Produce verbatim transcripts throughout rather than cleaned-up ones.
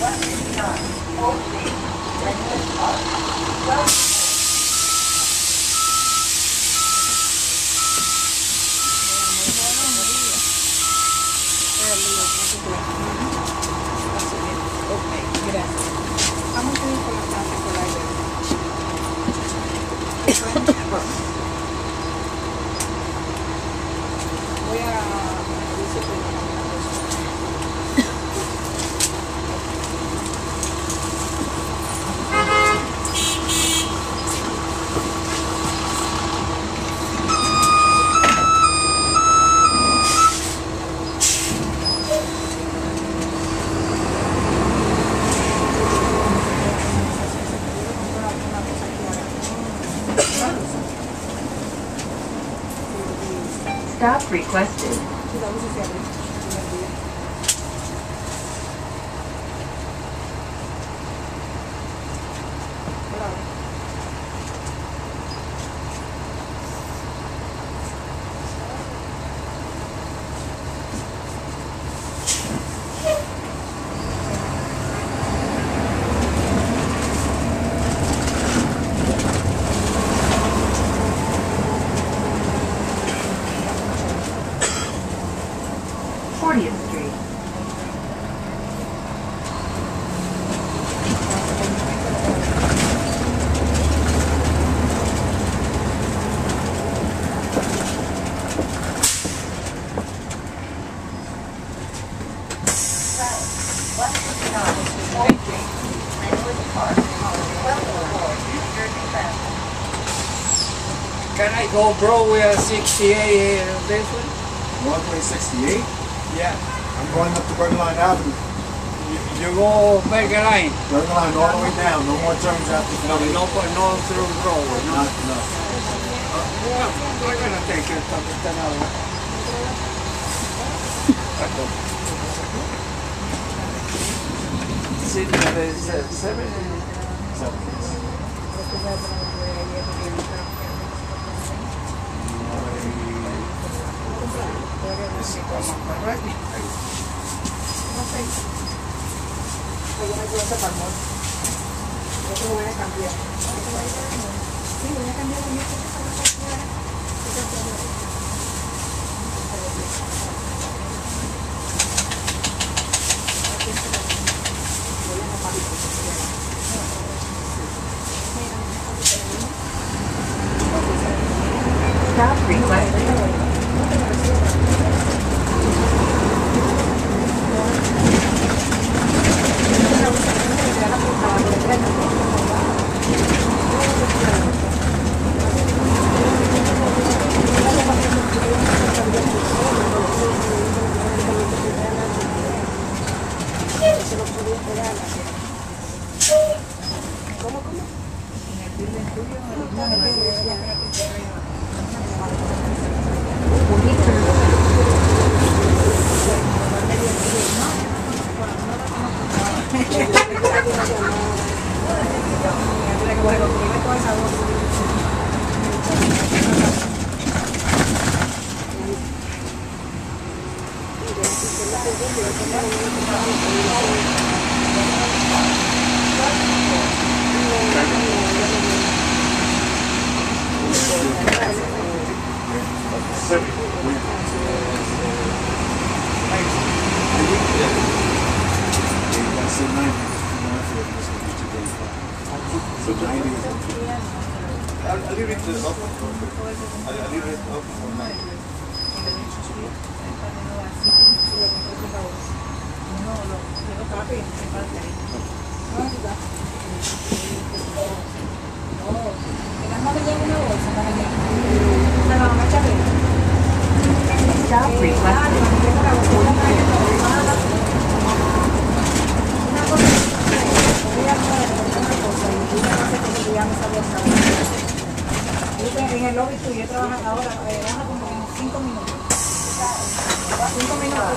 Stop requested. fortieth Street. Can I go, bro? We are sixty-eight here. This one? One way sixty-eight? Yeah. I'm going up to Bergenline Avenue. You, you go Bergenline? Bergenline all the way down. No more turns after No, forty. no, no through Broadway. No. Not, no. Well, we're gonna take it up to ten hours. See, there is uh, seven. Seven. Stop requested. Stop requested. En el lobby tuyo trabajan ahora, eh, baja como en cinco minutos. Cinco minutos.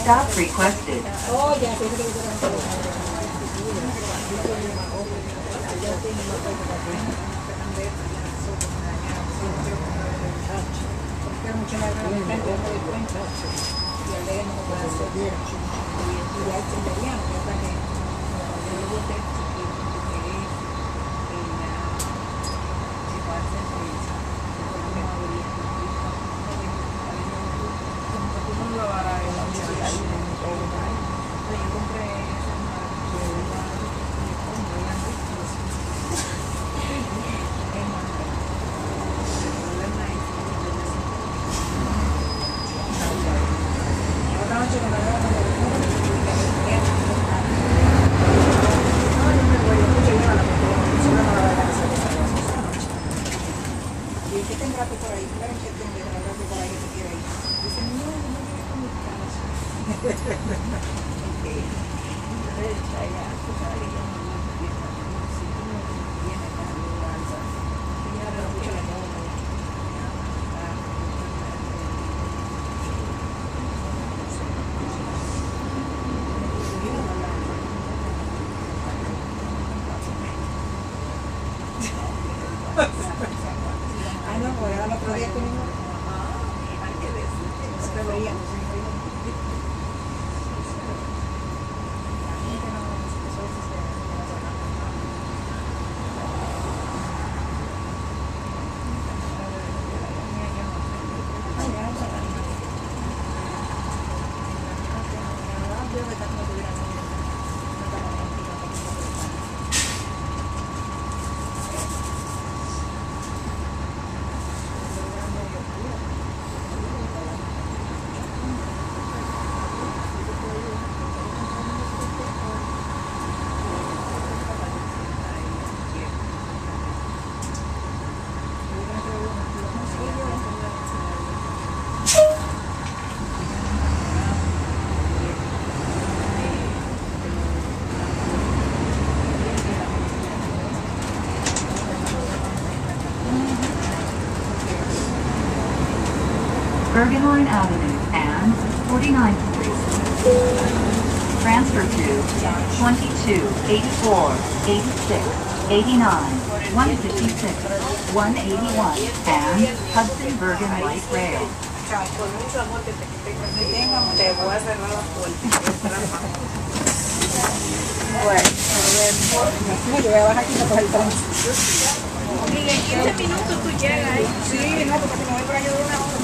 Stop requested. Oh, ya, sí, sí, sí, porque mucho más grande, me doy cuenta. Y el de no lo puede hacer. Y ya es mediano, ya está que yo lo boté chiquito, porque ella se va a hacer eso. Como no lo hará en la universidad. Yo compré esa marca. Ah, no, pues era el otro día que vino. Se veía. Bergen Line Avenue and forty-ninth Street. Transfer to twenty-two, eighty-four, eighty-six, eighty-nine, one fifty-six, one eighty-one, and Hudson Bergen Light Rail. Bueno, yo voy a bajar aquí para coger el tránsito. Y en quince minutos tú llegas ahí. Sí, no, porque si no voy por allá de una hora.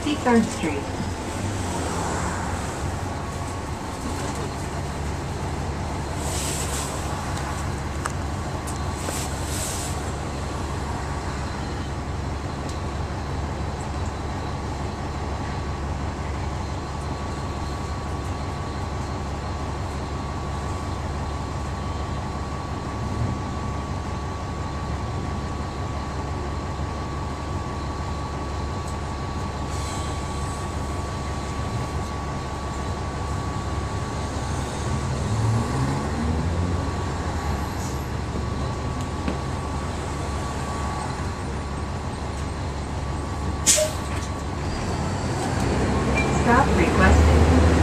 sixty-third Street. Stop requested.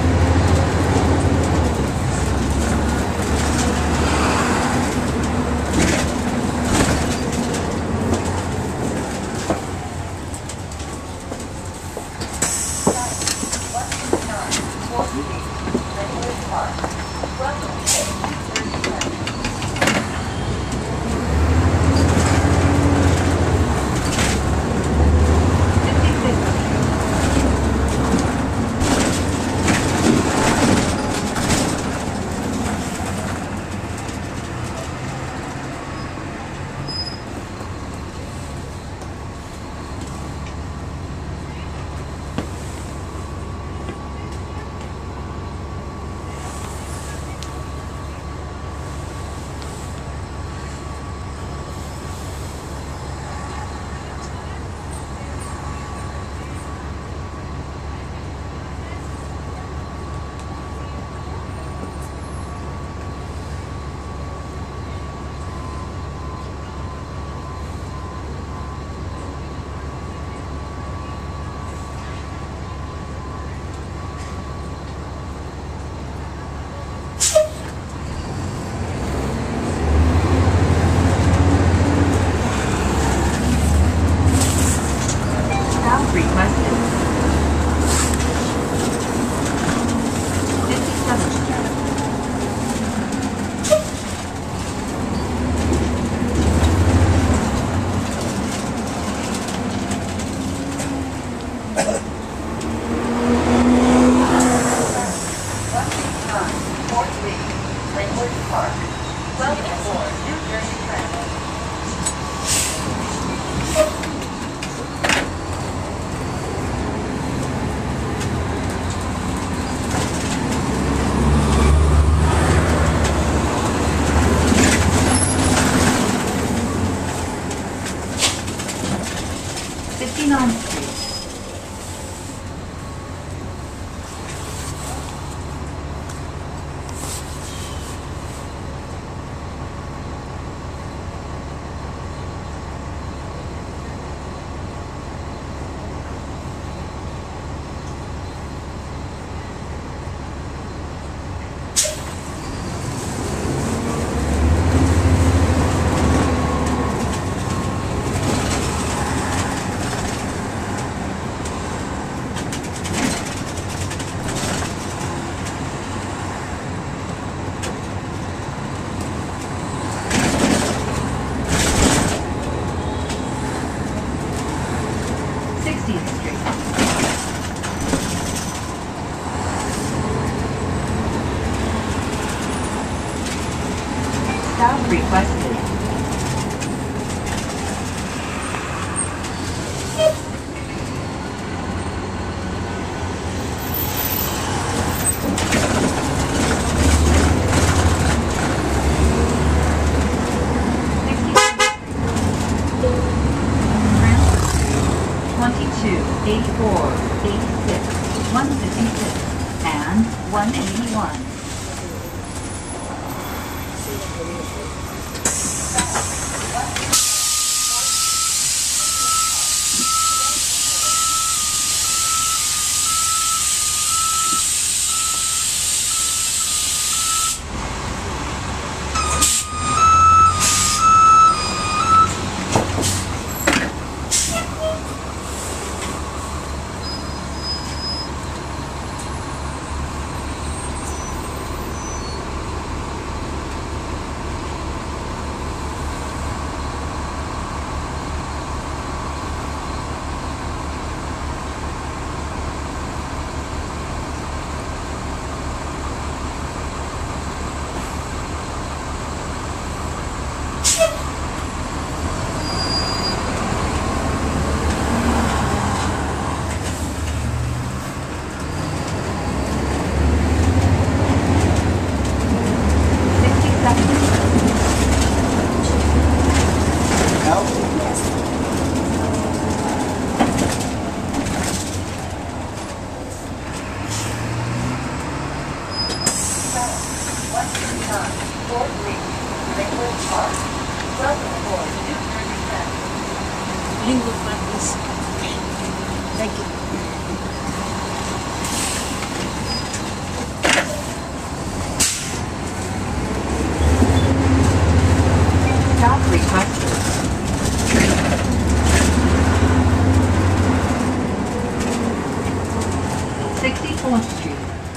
Requested. fifty-seventh Street. one sixty-nine, fourth Street, Linwood Park. Welcome aboard New Jersey Transit. fifty-ninth Street. sixtieth Street. Stop requested. twenty-two, eighty-four, eighty-six, one fifty-six, and one eighty-one. Park. Welcome aboard Newburgh Express. Linwood Park, please. Thank you. Stop requested. sixty-fourth Street.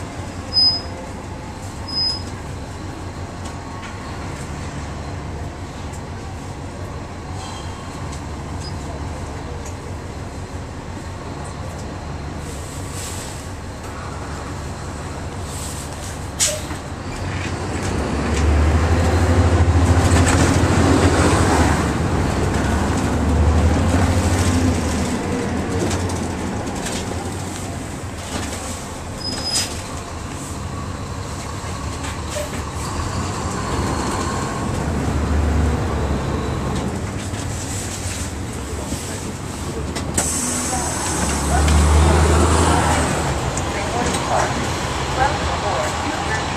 Welcome aboard Newburgh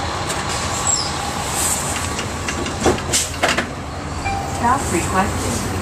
Express. Stop requested.